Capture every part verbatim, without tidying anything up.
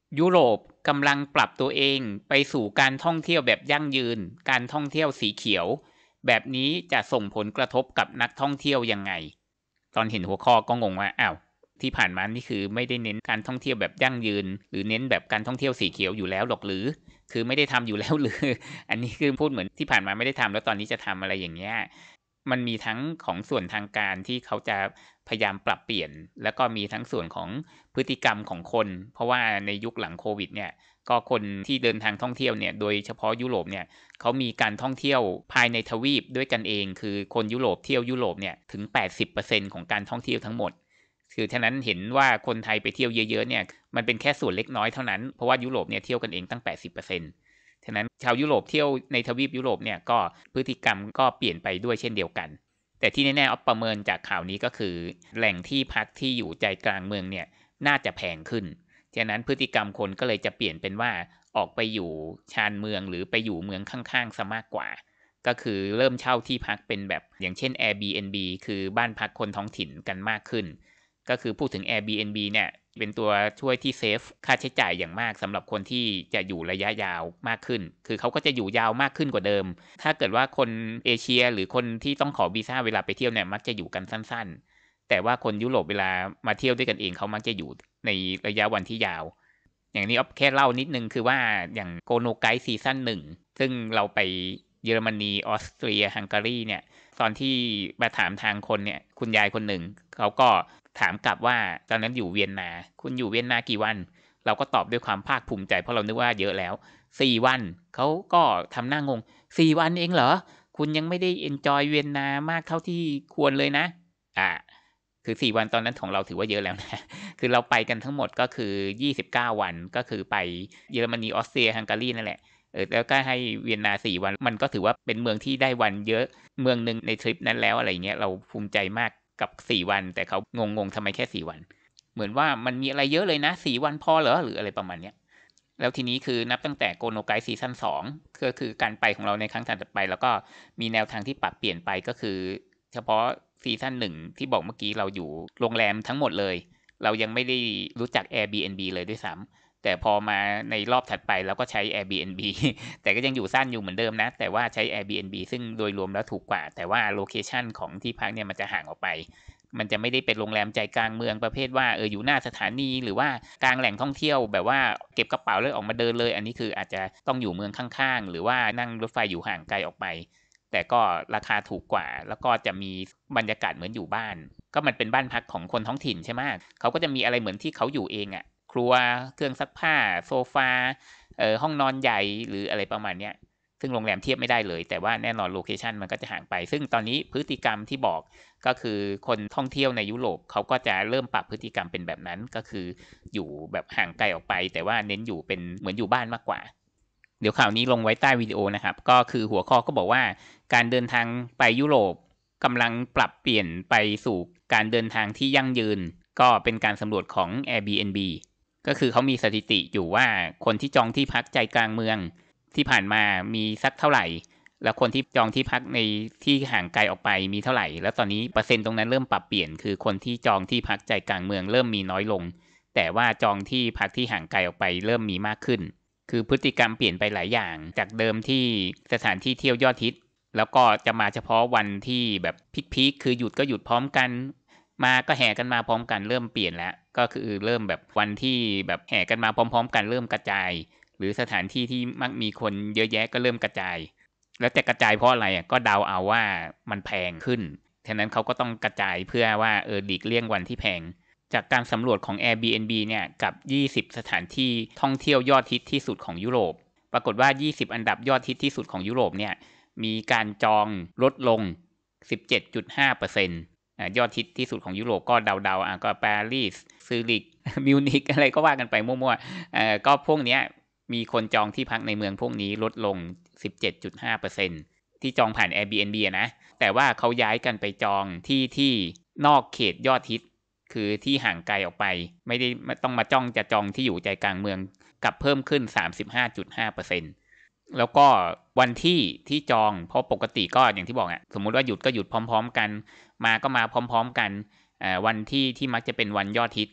ยุโรปกำลังปรับตัวเองไปสู่การท่องเที่ยวแบบยั่งยืนการท่องเที่ยวสีเขียวแบบนี้จะส่งผลกระทบกับนักท่องเที่ยวยังไงตอนเห็นหัวข้อก็งงว่าอ้าวที่ผ่านมานี่คือไม่ได้เน้นการท่องเที่ยวแบบยั่งยืนหรือเน้นแบบการท่องเที่ยวสีเขียวอยู่แล้วหรอกหรือคือไม่ได้ทำอยู่แล้วหรืออันนี้คือพูดเหมือนที่ผ่านมาไม่ได้ทำแล้วตอนนี้จะทำอะไรอย่างเงี้ยมันมีทั้งของส่วนทางการที่เขาจะพยายามปรับเปลี่ยนแล้วก็มีทั้งส่วนของพฤติกรรมของคนเพราะว่าในยุคหลังโควิดเนี่ยก็คนที่เดินทางท่องเที่ยวเนี่ยโดยเฉพาะยุโรปเนี่ยเขามีการท่องเที่ยวภายในทวีปด้วยกันเองคือคนยุโรปเที่ยวยุโรปเนี่ยถึง แปดสิบเปอร์เซ็นต์ ของการท่องเที่ยวทั้งหมดคือฉะนั้นเห็นว่าคนไทยไปเที่ยวเยอะๆเนี่ยมันเป็นแค่ส่วนเล็กน้อยเท่านั้นเพราะว่ายุโรปเนี่ยเที่ยวกันเองตั้ง แปดสิบเปอร์เซ็นต์ ฉะนั้นชาวยุโรปเที่ยวในทวีปยุโรปเนี่ยก็พฤติกรรมก็เปลี่ยนไปด้วยเช่นเดียวกันแต่ที่แน่ๆเอาประเมินจากข่าวนี้ก็คือแหล่งที่พักที่อยู่ใจกลางเมืองเนี่ยน่าจะแพงขึ้นฉะนั้นพฤติกรรมคนก็เลยจะเปลี่ยนเป็นว่าออกไปอยู่ชานเมืองหรือไปอยู่เมืองข้างๆซะมากกว่าก็คือเริ่มเช่าที่พักเป็นแบบอย่างเช่น Airbnb คือบ้านพักคนท้องถิ่นกันมากขึ้นก็คือพูดถึง Airbnb เนี่ยเป็นตัวช่วยที่เซฟค่าใช้จ่ายอย่างมากสำหรับคนที่จะอยู่ระยะยาวมากขึ้นคือเขาก็จะอยู่ยาวมากขึ้นกว่าเดิมถ้าเกิดว่าคนเอเชียหรือคนที่ต้องขอวีซ่าเวลาไปเที่ยวเนี่ยมักจะอยู่กันสั้นๆแต่ว่าคนยุโรปเวลามาเที่ยวด้วยกันเองเขามักจะอยู่ในระยะวันที่ยาวอย่างนี้อ๊อฟแค่เล่านิดนึงคือว่าอย่างโกโนไกด์ซีซั่นหนึ่งซึ่งเราไปเยอรมนีออสเตรียฮังการีเนี่ยตอนที่มาถามทางคนเนี่ยคุณยายคนหนึ่งเขาก็ถามกลับว่าตอนนั้นอยู่เวียนนาคุณอยู่เวียนนากี่วันเราก็ตอบด้วยความภาคภูมิใจเพราะเรานึกว่าเยอะแล้วสี่วันเขาก็ทำหน้างงสี่วันเองเหรอคุณยังไม่ได้เอนจอยเวียนนามากเท่าที่ควรเลยนะอ่าคือสี่วันตอนนั้นของเราถือว่าเยอะแล้วนะคือเราไปกันทั้งหมดก็คือยี่สิบเก้าวันก็คือไปเยอรมนีออสเตรียฮังการีนั่นแหละเออแล้วก็ให้เวียนนาสี่วันมันก็ถือว่าเป็นเมืองที่ได้วันเยอะเมืองนึงในทริปนั้นแล้วอะไรเงี้ยเราภูมิใจมากกับสี่วันแต่เขางงๆทำไมแค่สี่วันเหมือนว่ามันมีอะไรเยอะเลยนะสี่วันพอเหรอหรืออะไรประมาณเนี้ยแล้วทีนี้คือนับตั้งแต่โกโนไกซีซั่นสองก็คือการไปของเราในครั้งถัดไปแล้วก็มีแนวทางที่ปรับเปลี่ยนไปก็คือเฉพาะซีซั่นหนึ่งที่บอกเมื่อกี้เราอยู่โรงแรมทั้งหมดเลยเรายังไม่ได้รู้จัก Airbnb เลยด้วยซ้ำแต่พอมาในรอบถัดไปเราก็ใช้ Airbnb แต่ก็ยังอยู่สั้นอยู่เหมือนเดิมนะแต่ว่าใช้ Airbnb ซึ่งโดยรวมแล้วถูกกว่าแต่ว่าโลเคชันของที่พักเนี่ยมันจะห่างออกไปมันจะไม่ได้เป็นโรงแรมใจกลางเมืองประเภทว่าเอออยู่หน้าสถานีหรือว่ากลางแหล่งท่องเที่ยวแบบว่าเก็บกระเป๋าเลยออกมาเดินเลยอันนี้คืออาจจะต้องอยู่เมืองข้างๆหรือว่านั่งรถไฟอยู่ห่างไกลออกไปแต่ก็ราคาถูกกว่าแล้วก็จะมีบรรยากาศเหมือนอยู่บ้านก็มันเป็นบ้านพักของคนท้องถิ่นใช่ไหมเขาก็จะมีอะไรเหมือนที่เขาอยู่เองอะครัวเครื่องซักผ้าโซฟาเอ่อห้องนอนใหญ่หรืออะไรประมาณเนี้ยซึ่งโรงแรมเทียบไม่ได้เลยแต่ว่าแน่นอนโลเคชันมันก็จะห่างไปซึ่งตอนนี้พฤติกรรมที่บอกก็คือคนท่องเที่ยวในยุโรปเขาก็จะเริ่มปรับพฤติกรรมเป็นแบบนั้นก็คืออยู่แบบห่างไกลออกไปแต่ว่าเน้นอยู่เป็นเหมือนอยู่บ้านมากกว่าเดี๋ยวข่าวนี้ลงไว้ใต้วิดีโอนะครับก็คือหัวข้อก็บอกว่าการเดินทางไปยุโรปกำลังปรับเปลี่ยนไปสู่การเดินทางที่ยั่งยืนก็เป็นการสำรวจของ Airbnb ก็คือเขามีสถิติอยู่ว่าคนที่จองที่พักใจกลางเมืองที่ผ่านมามีสักเท่าไหร่แล้วคนที่จองที่พักในที่ห่างไกลออกไปมีเท่าไหร่แล้วตอนนี้เปอร์เซ็นต์ตรงนั้นเริ่มปรับเปลี่ยนคือคนที่จองที่พักใจกลางเมืองเริ่มมีน้อยลงแต่ว่าจองที่พักที่ห่างไกลออกไปเริ่มมีมากขึ้นคือพฤติกรรมเปลี่ยนไปหลายอย่างจากเดิมที่สถานที่เที่ยวยอดฮิตแล้วก็จะมาเฉพาะวันที่แบบพีคๆคือหยุดก็หยุดพร้อมกันมาก็แห่กันมาพร้อมกันเริ่มเปลี่ยนแล้วก็คือเริ่มแบบวันที่แบบแห่กันมาพร้อมๆกันเริ่มกระจายหรือสถานที่ที่มักมีคนเยอะแยะก็เริ่มกระจายแล้วจะกระจายเพราะอะไรอ่ะก็เดาเอาว่ามันแพงขึ้นฉะนั้นเขาก็ต้องกระจายเพื่อว่าเออหลีกเลี่ยงวันที่แพงจากการสำรวจของ Airbnb เนี่ยกับยี่สิบสถานที่ท่องเที่ยวยอดฮิตที่สุดของยุโรปปรากฏว่ายี่สิบอันดับยอดฮิตที่สุดของยุโรปเนี่ยมีการจองลดลง สิบเจ็ดจุดห้าเปอร์เซ็นต์ อ่ายอดฮิตที่สุดของยุโรปก็เดาๆอ่ะก็ปารีสซูริกมิวนิกอะไรก็ว่ากันไปมั่วๆเอ่อก็พวกเนี้ยมีคนจองที่พักในเมืองพวกนี้ลดลง สิบเจ็ดจุดห้าเปอร์เซ็นต์ ที่จองผ่าน Airbnb อะนะแต่ว่าเขาย้ายกันไปจองที่ที่นอกเขตยอดฮิตคือที่ห่างไกลออกไปไม่ได้ต้องมาจ้องจะจองที่อยู่ใจกลางเมืองกับเพิ่มขึ้น สามสิบห้าจุดห้าเปอร์เซ็นต์แล้วก็วันที่ที่จองเพราะปกติก็อย่างที่บอกอ่ะสมมุติว่าหยุดก็หยุดพร้อมๆกันมาก็มาพร้อมๆกันวันที่ที่มักจะเป็นวันยอดฮิต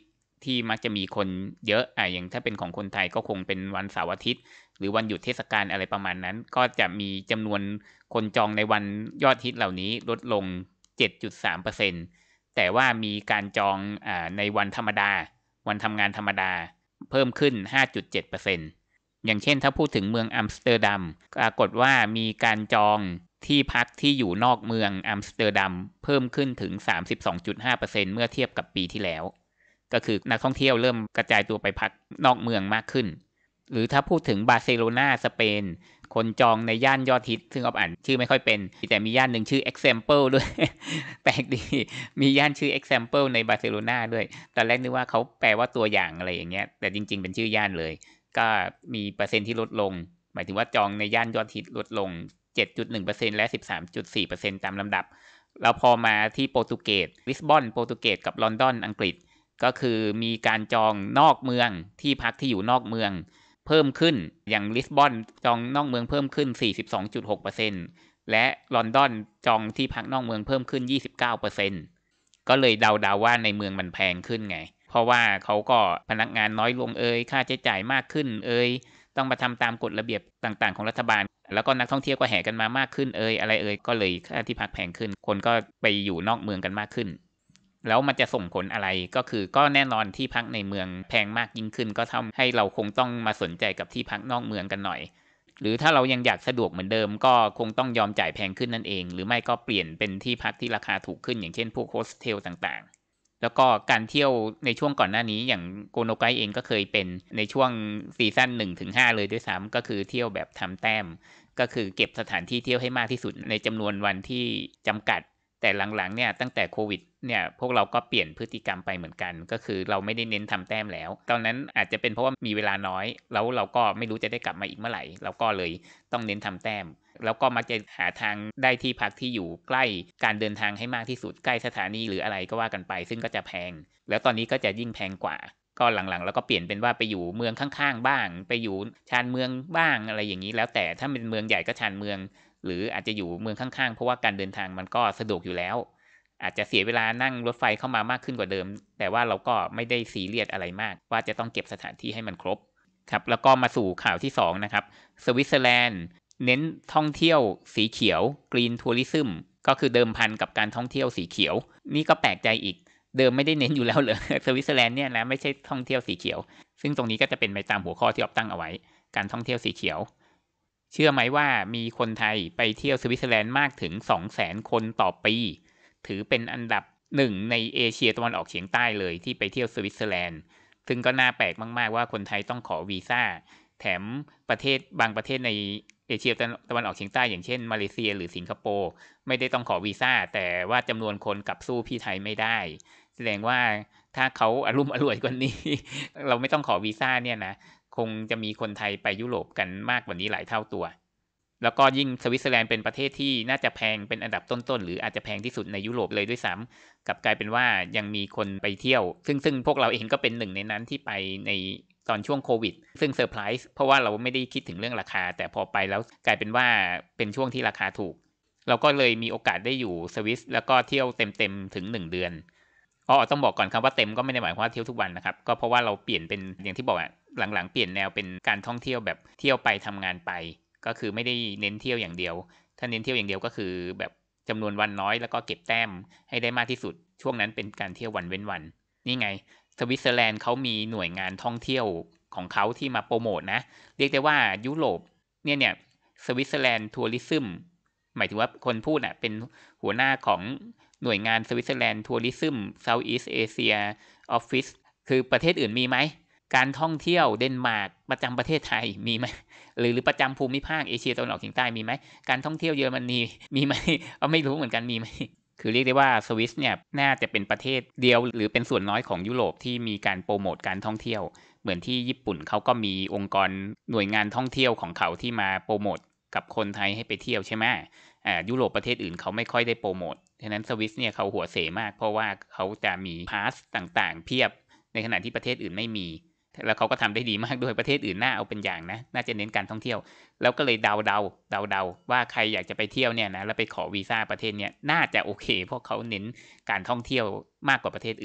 ที่มักจะมีคนเยอะอ่ะอย่างถ้าเป็นของคนไทยก็คงเป็นวันเสาร์อาทิตย์หรือวันหยุดเทศกาลอะไรประมาณนั้นก็จะมีจำนวนคนจองในวันยอดฮิตเหล่านี้ลดลง เจ็ดจุดสามเปอร์เซ็นต์ แต่ว่ามีการจองอ่าในวันธรรมดาวันทำงานธรรมดาเพิ่มขึ้น ห้าจุดเจ็ดเปอร์เซ็นต์ อย่างเช่นถ้าพูดถึงเมืองอัมสเตอร์ดัมปรากฏว่ามีการจองที่พักที่อยู่นอกเมืองอัมสเตอร์ดัมเพิ่มขึ้นถึง สามสิบสองจุดห้าเปอร์เซ็นต์ เมื่อเทียบกับปีที่แล้วก็คือนักท่องเที่ยวเริ่มกระจายตัวไปพักนอกเมืองมากขึ้นหรือถ้าพูดถึงบาร์เซโลนาสเปนคนจองในย่านยอดฮิตซึ่งอ่านชื่อไม่ค่อยเป็นแต่มีย่านหนึ่งชื่อ Example ด้วย แปลกดีมีย่านชื่อ Example ในบาร์เซโลนาด้วยตอนแรกนึกว่าเขาแปลว่าตัวอย่างอะไรอย่างเงี้ยแต่จริงๆเป็นชื่อย่านเลยก็มีเปอร์เซ็นต์ที่ลดลงหมายถึงว่าจองในย่านยอดฮิตลดลง เจ็ดจุดหนึ่งเปอร์เซ็นต์ และ สิบสามจุดสี่เปอร์เซ็นต์ ตามลำดับแล้วพอมาที่โปรตุเกสลิสบอนโปรตุเกสกับลอนดอนอังกฤษก็คือมีการจองนอกเมืองที่พักที่อยู่นอกเมืองเพิ่มขึ้นอย่างลิสบอนจองนอกเมืองเพิ่มขึ้น สี่สิบสองจุดหกเปอร์เซ็นต์ และลอนดอนจองที่พักนอกเมืองเพิ่มขึ้น ยี่สิบเก้าเปอร์เซ็นต์ ก็เลยเดาๆว่าในเมืองมันแพงขึ้นไงเพราะว่าเขาก็พนักงานน้อยลงเอ่ยค่าใช้จ่ายมากขึ้นเอ่ยต้องมาทำตามกฎระเบียบต่างๆของรัฐบาลแล้วก็นักท่องเที่ยวก็แห่กันมามากขึ้นเอ่ยอะไรเอ่ยก็เลยค่าที่พักแพงขึ้นคนก็ไปอยู่นอกเมืองกันมากขึ้นแล้วมันจะส่งผลอะไรก็คือก็แน่นอนที่พักในเมืองแพงมากยิ่งขึ้นก็ทำให้เราคงต้องมาสนใจกับที่พักนอกเมืองกันหน่อยหรือถ้าเรายังอยากสะดวกเหมือนเดิมก็คงต้องยอมจ่ายแพงขึ้นนั่นเองหรือไม่ก็เปลี่ยนเป็นที่พักที่ราคาถูกขึ้นอย่างเช่นพวกโฮสเทลต่างๆแล้วก็การเที่ยวในช่วงก่อนหน้านี้อย่างโกโนไกเองก็เคยเป็นในช่วงซีซั่น หนึ่งถึงห้า เลยด้วยซ้ำก็คือเที่ยวแบบทำแต้มก็คือเก็บสถานที่เที่ยวให้มากที่สุดในจำนวนวันที่จำกัดแต่หลังๆเนี่ยตั้งแต่โควิดเนี่ยพวกเราก็เปลี่ยนพฤติกรรมไปเหมือนกันก็คือเราไม่ได้เน้นทำแต้มแล้วตอนนั้นอาจจะเป็นเพราะว่ามีเวลาน้อยแล้วเราก็ไม่รู้จะได้กลับมาอีกเมื่อไหร่เราก็เลยต้องเน้นทำแต้มแล้วก็มักจะหาทางได้ที่พักที่อยู่ใกล้การเดินทางให้มากที่สุดใกล้สถานีหรืออะไรก็ว่ากันไปซึ่งก็จะแพงแล้วตอนนี้ก็จะยิ่งแพงกว่าก็หลังๆแล้วก็เปลี่ยนเป็นว่าไปอยู่เมืองข้างๆบ้างไปอยู่ชานเมืองบ้างอะไรอย่างนี้แล้วแต่ถ้าเป็นเมืองใหญ่ก็ชานเมืองหรืออาจจะอยู่เมืองข้างๆเพราะว่าการเดินทางมันก็สะดวกอยู่แล้วอาจจะเสียเวลานั่งรถไฟเข้ามามากขึ้นกว่าเดิมแต่ว่าเราก็ไม่ได้ซีเรียสอะไรมากว่าจะต้องเก็บสถานที่ให้มันครบครับแล้วก็มาสู่ข่าวที่สองนะครับสวิตเซอร์แลนด์เน้นท่องเที่ยวสีเขียว Green Tourism ก็คือเดิมพันกับการท่องเที่ยวสีเขียวนี่ก็แปลกใจอีกเดิมไม่ได้เน้นอยู่แล้วเลยสวิตเซอร์แลนด์เนี่ยนะไม่ใช่ท่องเที่ยวสีเขียวซึ่งตรงนี้ก็จะเป็นไปตามหัวข้อที่ออกตั้งเอาไว้การท่องเที่ยวสีเขียวเชื่อไหมว่ามีคนไทยไปเที่ยวสวิตเซอร์แลนด์มากถึง สองแสน คนต่อปีถือเป็นอันดับหนึ่งในเอเชียตะวันออกเฉียงใต้เลยที่ไปเที่ยวสวิตเซอร์แลนด์ซึ่งก็น่าแปลกมากๆว่าคนไทยต้องขอวีซ่าแถมประเทศบางประเทศในเอเชียตะวันออกเฉียงใต้อย่างเช่นมาเลเซียหรือสิงคโปร์ไม่ได้ต้องขอวีซ่าแต่ว่าจำนวนคนกลับสู้พี่ไทยไม่ได้แสดงว่าถ้าเขาอรุ่มอร่วยกว่านี้ เราไม่ต้องขอวีซ่าเนี่ยนะคงจะมีคนไทยไปยุโรปกันมากกว่านี้หลายเท่าตัวแล้วก็ยิ่งสวิตเซอร์แลนด์เป็นประเทศที่น่าจะแพงเป็นอันดับต้นๆหรืออาจจะแพงที่สุดในยุโรปเลยด้วยซ้ำกลับกลายเป็นว่ายังมีคนไปเที่ยวซึ่งซึ่งพวกเราเองก็เป็นหนึ่งในนั้นที่ไปในตอนช่วงโควิดซึ่งเซอร์ไพรส์เพราะว่าเราไม่ได้คิดถึงเรื่องราคาแต่พอไปแล้วกลายเป็นว่าเป็นช่วงที่ราคาถูกเราก็เลยมีโอกาสได้อยู่สวิสแล้วก็เที่ยวเต็มๆถึงหนึ่งเดือนอ๋อต้องบอกก่อนครับว่าเต็มก็ไม่ได้หมายความว่าเที่ยวทุกวันนะครับก็เพราะว่าเราเปลี่ยนเป็นอย่างที่บอกอ่ะหลังๆเปลี่ยนแนวเป็นการท่องเที่ยวแบบเที่ยวไปทำงานไปก็คือไม่ได้เน้นเที่ยวอย่างเดียวถ้าเน้นเที่ยวอย่างเดียวก็คือแบบจำนวนวันน้อยแล้วก็เก็บแต้มให้ได้มากที่สุดช่วงนั้นเป็นการเที่ยววันเว้นวันนี่ไงสวิตเซอร์แลนด์เขามีหน่วยงานท่องเที่ยวของเขาที่มาโปรโมทนะเรียกได้ว่ายุโรปเนี่ยเนี่ยสวิตเซอร์แลนด์ทัวริซึมหมายถึงว่าคนพูดน่ะเป็นหัวหน้าของหน่วยงานสวิตเซอร์แลนด์ทัวริซึมเซาท์อีสต์เอเชียออฟฟิศคือประเทศอื่นมีไหมการท่องเที่ยวเดนมาร์กประจำประเทศไทยมีไหมหรือหรือประจำภูมิภาคเอเชียตะวันออกเฉียงใต้มีไหมการท่องเที่ยวเยอรมนีมีไหมเอาไม่รู้เหมือนกันมีไหมคือเรียกได้ว่าสวิสเนี่ยน่าจะเป็นประเทศเดียวหรือเป็นส่วนน้อยของยุโรปที่มีการโปรโมทการท่องเที่ยวเหมือนที่ญี่ปุ่นเขาก็มีองค์กรหน่วยงานท่องเที่ยวของเขาที่มาโปรโมทกับคนไทยให้ไปเที่ยวใช่ไหมอ่ายุโรปประเทศอื่นเขาไม่ค่อยได้โปรโมทฉะนั้นสวิสเนี่ยเขาหัวเสมากเพราะว่าเขาจะมีพาสต่างๆเพียบในขณะที่ประเทศอื่นไม่มีแล้วเขาก็ทำได้ดีมากด้วยประเทศอื่นน่าเอาเป็นอย่างนะน่าจะเน้นการท่องเที่ยวแล้วก็เลยเดาเดาเดาเดาว่าใครอยากจะไปเที่ยวเนี่ยนะแล้วไปขอวีซ่าประเทศเนี้ยน่าจะโอเคเพราะเขาเน้นการท่องเที่ยวมากกว่าประเทศอื่น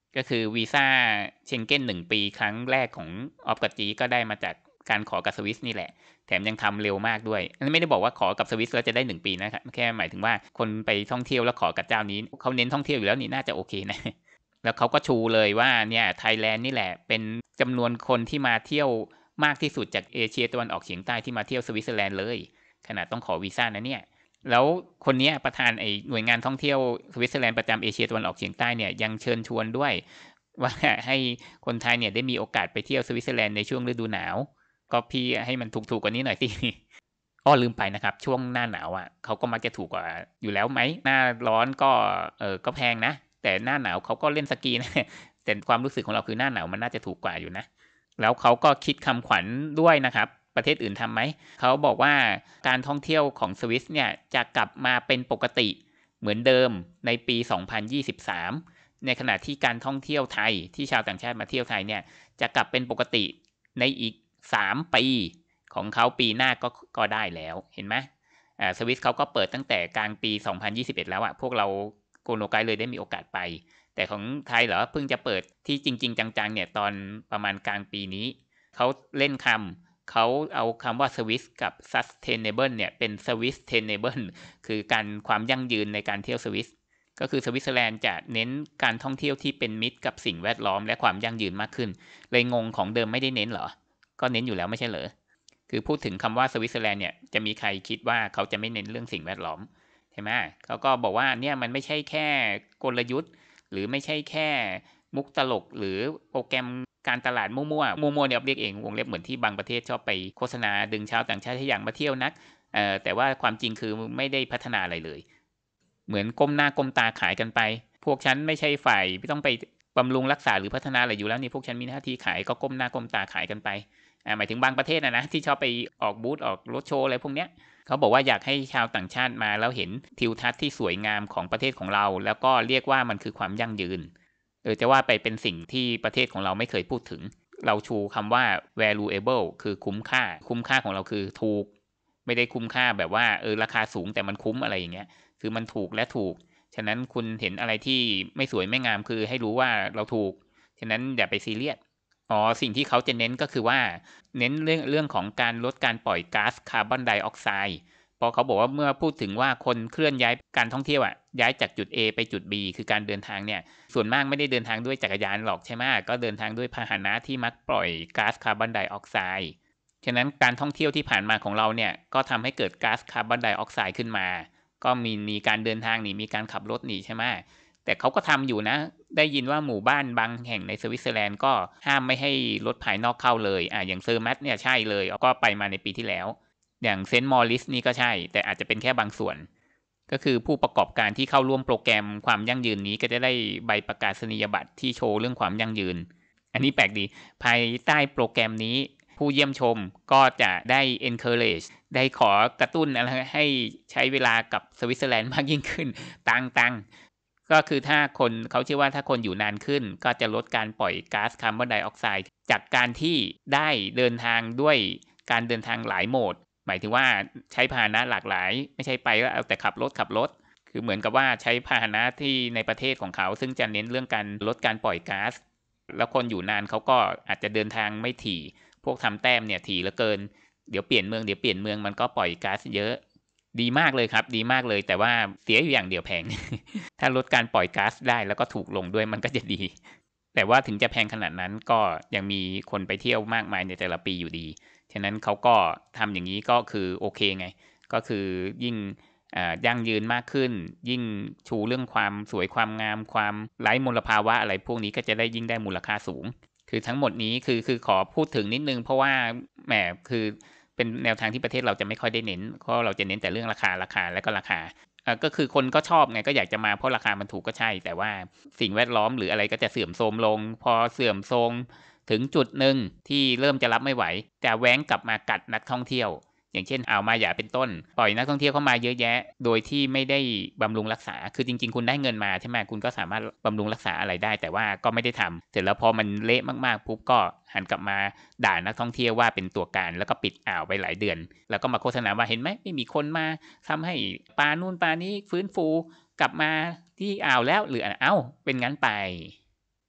ก็คือวีซ่าเชงเก้นหนึ่งปีครั้งแรกของออฟกับจีก็ได้มาจากการขอกับสวิสนี่แหละแถมยังทำเร็วมากด้วยไม่ได้บอกว่าขอกับสวิสแล้วจะได้หนึ่งปีนะครับแค่หมายถึงว่าคนไปท่องเที่ยวแล้วขอกับเจ้านี้เขาเน้นท่องเที่ยวอยู่แล้วนี่น่าจะโอเคนะแล้วเขาก็ชูเลยว่าเนี่ยไทยแลนด์นี่แหละเป็นจำนวนคนที่มาเที่ยวมากที่สุดจากเอเชียตะวันออกเฉียงใต้ที่มาเที่ยวสวิตเซอร์แลนด์เลยขนาดต้องขอวีซ่านะเนี่ยแล้วคนนี้ประธานไอ้หน่วยงานท่องเที่ยวสวิตเซอร์แลนด์ประจำเอเชียตะวันออกเฉียงใต้เนี่ยยังเชิญชวนด้วยว่าให้คนไทยเนี่ยได้มีโอกาสไปเที่ยวสวิตเซอร์แลนด์ในช่วงฤดูหนาวก็พี่ให้มันถูกๆกว่านี้หน่อยสิอ้อลืมไปนะครับช่วงหน้าหนาวอ่ะเขาก็มักจะถูกกว่าอยู่แล้วไหมหน้าร้อนก็เออก็แพงนะแต่หน้าหนาวเขาก็เล่นสกีนะแต่ความรู้สึกของเราคือหน้าหนาวมันน่าจะถูกกว่าอยู่นะแล้วเขาก็คิดคำขวัญด้วยนะครับประเทศอื่นทำไหมเขาบอกว่าการท่องเที่ยวของสวิสเนี่ยจะกลับมาเป็นปกติเหมือนเดิมในปีสองพันยี่สิบสามในขณะที่การท่องเที่ยวไทยที่ชาวต่างชาติมาเที่ยวไทยเนี่ยจะกลับเป็นปกติในอีกสามปีของเขาปีหน้าก็ก็ได้แล้วเห็นไหมอ่าสวิสเขาก็เปิดตั้งแต่กลางปีสองพันยี่สิบเอ็ดแล้วอะพวกเราโกโนไกเลยได้มีโอกาสไปแต่ของไทยเหรอเพิ่งจะเปิดที่จริงๆจังๆเนี่ยตอนประมาณกลางปีนี้เขาเล่นคำเขาเอาคำว่า Swiss กับ sustainable เนี่ยเป็น Swisstainable คือการความยั่งยืนในการเที่ยวสวิสก็คือสวิตเซอร์แลนด์จะเน้นการท่องเที่ยวที่เป็นมิตรกับสิ่งแวดล้อมและความยั่งยืนมากขึ้นเลยงงของเดิมไม่ได้เน้นเหรอก็เน้นอยู่แล้วไม่ใช่เหรอคือพูดถึงคำว่าสวิตเซอร์แลนด์เนี่ยจะมีใครคิดว่าเขาจะไม่เน้นเรื่องสิ่งแวดล้อมใช่ไหมเขาก็บอกว่าเนี่ยมันไม่ใช่แค่กลยุทธ์หรือไม่ใช่แค่มุกตลกหรือโปรแกรมการตลาดมั่วๆมั่วๆเนี่ยเรียกเองวงเล็บเหมือนที่บางประเทศชอบไปโฆษณาดึงชาวต่างชาติให้อยากมาเที่ยวนักเอ่อแต่ว่าความจริงคือไม่ได้พัฒนาอะไรเลยเหมือนก้มหน้าก้มตาขายกันไปพวกฉันไม่ใช่ฝ่ายไม่ต้องไปบำรุงรักษาหรือพัฒนาอะไรอยู่แล้วนี่พวกฉันมีหน้าที่ขายก็ก้มหน้าก้มตาขายกันไปอ่าหมายถึงบางประเทศนะนะที่ชอบไปออกบูธออกรถโชว์อะไรพวกเนี้ยเขาบอกว่าอยากให้ชาวต่างชาติมาแล้วเห็นทิวทัศน์ที่สวยงามของประเทศของเราแล้วก็เรียกว่ามันคือความยั่งยืนเออจะว่าไปเป็นสิ่งที่ประเทศของเราไม่เคยพูดถึงเราชูคำว่า valuable คือคุ้มค่าคุ้มค่าของเราคือถูกไม่ได้คุ้มค่าแบบว่าเออราคาสูงแต่มันคุ้มอะไรอย่างเงี้ยคือมันถูกและถูกฉะนั้นคุณเห็นอะไรที่ไม่สวยไม่งามคือให้รู้ว่าเราถูกฉะนั้นอย่าไปซีเรียสอ๋อสิ่งที่เขาจะเน้นก็คือว่าเน้นเรื่องเรื่องของการลดการปล่อยก๊าซคาร์บอนไดออกไซด์เพราะเขาบอกว่าเมื่อพูดถึงว่าคนเคลื่อนย้ายการท่องเที่ยวอ่ะย้ายจากจุด A ไปจุด B คือการเดินทางเนี่ยส่วนมากไม่ได้เดินทางด้วยจักรยานหรอกใช่ไหมก็เดินทางด้วยพาหนะที่มักปล่อยก๊าซคาร์บอนไดออกไซด์ฉะนั้นการท่องเที่ยวที่ผ่านมาของเราเนี่ยก็ทำให้เกิดก๊าซคาร์บอนไดออกไซด์ขึ้นมาก็มีมีการเดินทางนี่มีการขับรถนี่ใช่ไหมแต่เขาก็ทำอยู่นะได้ยินว่าหมู่บ้านบางแห่งในสวิตเซอร์แลนด์ก็ห้ามไม่ให้รถภายนอกเข้าเลยอ่าอย่างเซอร์แมตเนี่ยใช่เลยก็ไปมาในปีที่แล้วอย่างเซนต์มอริสนี่ก็ใช่แต่อาจจะเป็นแค่บางส่วนก็คือผู้ประกอบการที่เข้าร่วมโปรแกรมความยั่งยืนนี้ก็จะได้ใบประกาศนียบัตรที่โชว์เรื่องความยั่งยืนอันนี้แปลกดีภายใต้โปรแกรมนี้ผู้เยี่ยมชมก็จะได้ encourage ได้ขอกระตุ้นอะไรให้ใช้เวลากับสวิตเซอร์แลนด์มากยิ่งขึ้นตังตังก็คือถ้าคนเขาเชื่อว่าถ้าคนอยู่นานขึ้นก็จะลดการปล่อยก๊าซคาร์บอนไดออกไซด์จากการที่ได้เดินทางด้วยการเดินทางหลายโหมดหมายถึงว่าใช้พาหนะหลากหลายไม่ใช่ไปแล้วเอาแต่ขับรถขับรถคือเหมือนกับว่าใช้พาหนะที่ในประเทศของเขาซึ่งจะเน้นเรื่องการลดการปล่อยก๊าซแล้วคนอยู่นานเขาก็อาจจะเดินทางไม่ถี่พวกทำแต้มเนี่ยถี่เหลือเกินเดี๋ยวเปลี่ยนเมืองเดี๋ยวเปลี่ยนเมืองมันก็ปล่อยก๊าซเยอะดีมากเลยครับดีมากเลยแต่ว่าเสียอยู่อย่างเดียวแพง ถ้าลดการปล่อยก๊าซได้แล้วก็ถูกลงด้วยมันก็จะดีแต่ว่าถึงจะแพงขนาดนั้นก็ยังมีคนไปเที่ยวมากมายในแต่ละปีอยู่ดีฉะนั้นเขาก็ทำอย่างนี้ก็คือโอเคไงก็คือยิ่งยั่งยืนมากขึ้นยิ่งชูเรื่องความสวยความงามความไร้มลภาวะอะไรพวกนี้ก็จะได้ยิ่งได้มูลค่าสูงคือทั้งหมดนี้คือคือขอพูดถึงนิดนึงเพราะว่าแหมคือเป็นแนวทางที่ประเทศเราจะไม่ค่อยได้เน้นเพราะเราจะเน้นแต่เรื่องราคาราคาและก็ราคาก็คือคนก็ชอบไงก็อยากจะมาเพราะราคามันถูกก็ใช่แต่ว่าสิ่งแวดล้อมหรืออะไรก็จะเสื่อมโทรมลงพอเสื่อมโทรมถึงจุดหนึ่งที่เริ่มจะรับไม่ไหวจะแว้งกลับมากัดนักท่องเที่ยวอย่างเช่นอ่าวมาหยาเป็นต้นปล่อยนักท่องเที่ยวเข้ามาเยอะแยะโดยที่ไม่ได้บำรุงรักษาคือจริงๆคุณได้เงินมาใช่ไหมคุณก็สามารถบำรุงรักษาอะไรได้แต่ว่าก็ไม่ได้ทำเสร็จแล้วพอมันเละมากๆปุ๊บก็หันกลับมาด่านักท่องเที่ยวว่าเป็นตัวการแล้วก็ปิดอ่าวไปหลายเดือนแล้วก็มาโฆษณาว่าเห็นไหมไม่มีคนมาทำให้ปลานู่นปลานี้ฟื้นฟูกลับมาที่อ่าวแล้วหรือเอ้าเป็นงั้นไปฉ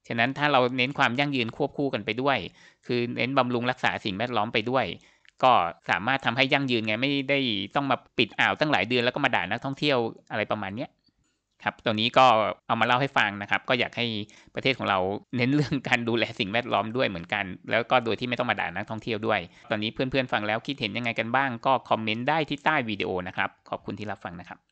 ฉะนั้นถ้าเราเน้นความยั่งยืนควบคู่กันไปด้วยคือเน้นบำรุงรักษาสิ่งแวดล้อมไปด้วยก็สามารถทำให้ยั่งยืนไงไม่ได้ต้องมาปิดอ่าวตั้งหลายเดือนแล้วก็มาด่านักท่องเที่ยวอะไรประมาณเนี้ยครับตัวนี้ก็เอามาเล่าให้ฟังนะครับก็อยากให้ประเทศของเราเน้นเรื่องการดูแลสิ่งแวดล้อมด้วยเหมือนกันแล้วก็โดยที่ไม่ต้องมาด่านักท่องเที่ยวด้วยตอนนี้เพื่อนๆฟังแล้วคิดเห็นยังไงกันบ้างก็คอมเมนต์ได้ที่ใต้วิดีโอนะครับขอบคุณที่รับฟังนะครับ